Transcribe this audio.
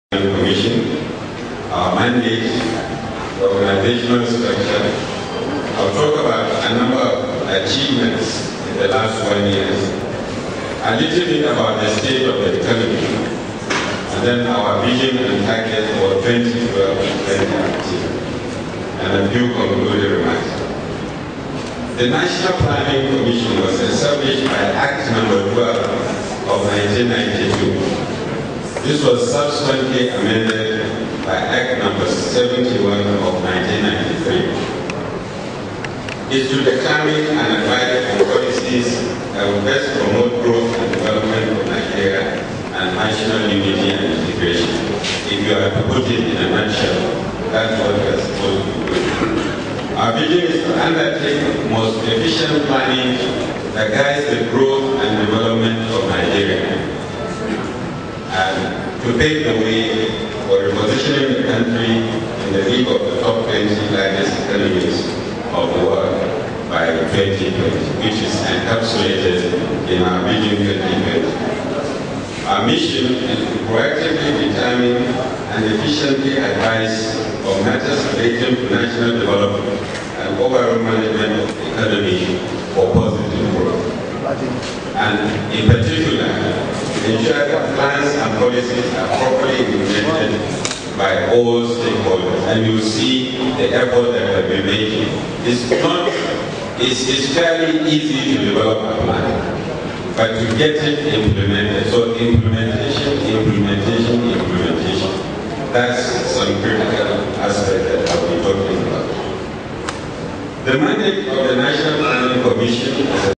Commission, our mandate, the organizational structure. I'll talk about a number of achievements in the last 1 year, a little bit about the state of the economy, and then our vision and target for 2012-2015, and a few concluding remarks. The National Planning Commission was established by Act No. 12 of 1992. This was subsequently amended by Act No. 71 of 1993. It should determine and advise on policies that will best promote growth and development of Nigeria and national unity and integration. If you are to put it in a nutshell, that's what we are supposed to do. Our vision is to undertake the most efficient planning that guides the growth and development of Nigeria, and to pave the way for repositioning the country in the league of the top 20 largest economies of the world by 2020, which is encapsulated in our Vision 2020. Our mission is to proactively determine and efficiently advise on matters relating to national development and overall management of the economy for positive growth. And in particular, ensure that plans and policies are properly implemented by all stakeholders. And you see the effort that we have been making. It's fairly easy to develop a plan, but to get it implemented. So implementation. That's some critical aspect that I'll be talking about. The mandate of the National Planning Commission